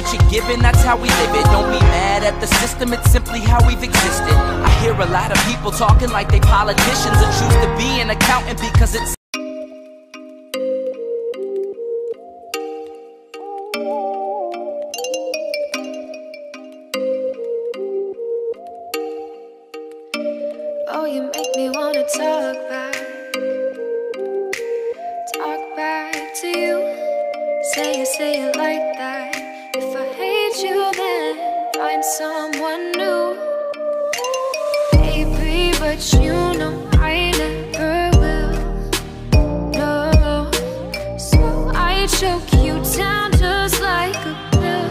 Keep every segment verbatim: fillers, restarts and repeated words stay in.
what you're given, that's how we live it. Don't be mad at the system, it's simply how we've existed. I hear a lot of people talking like they politicians and choose to be an accountant because it's oh, you make me wanna talk back, talk back to you. Say it, say it like that. If I hate you, then find someone new. Baby, but you know I never will. No, so I choke you down just like a pill.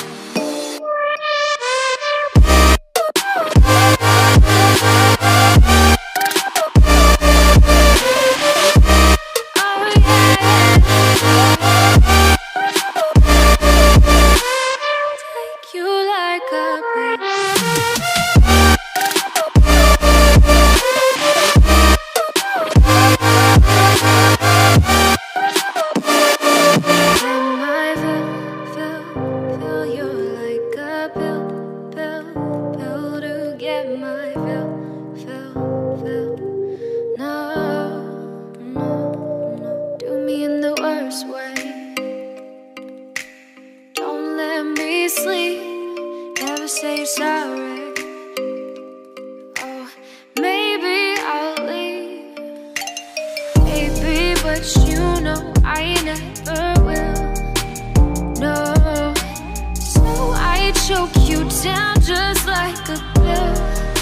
Say sorry. Oh, maybe I'll leave. Baby, but you know I never will. No, so I choke you down just like a pill.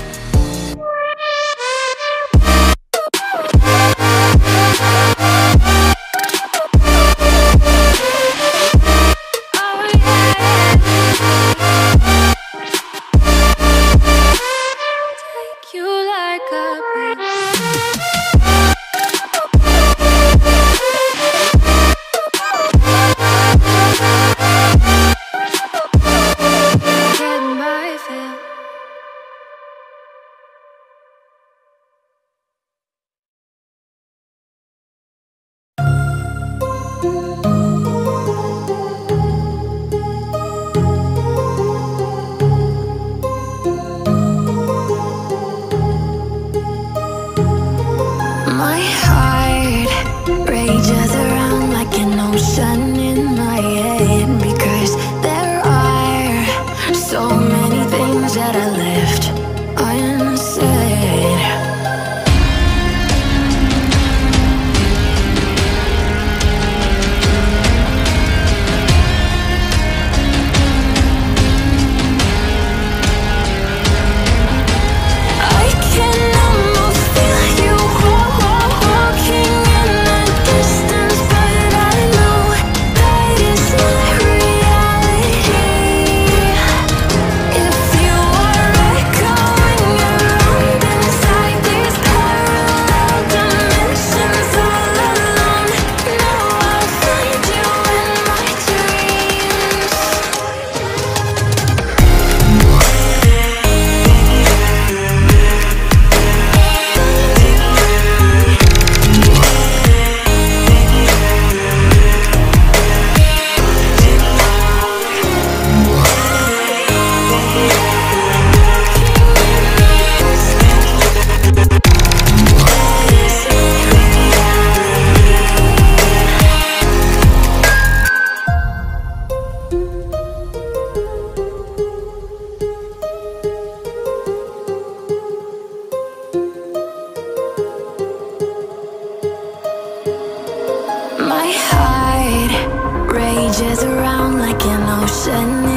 My heart rages around like an ocean in my head, because there are so many things that I left unsaid. I can almost feel you walking in the distance, but I know that it's not reality. If you are echoing around inside these parallel dimensions all alone, know I'll find you in my dreams. My heart rages around like an ocean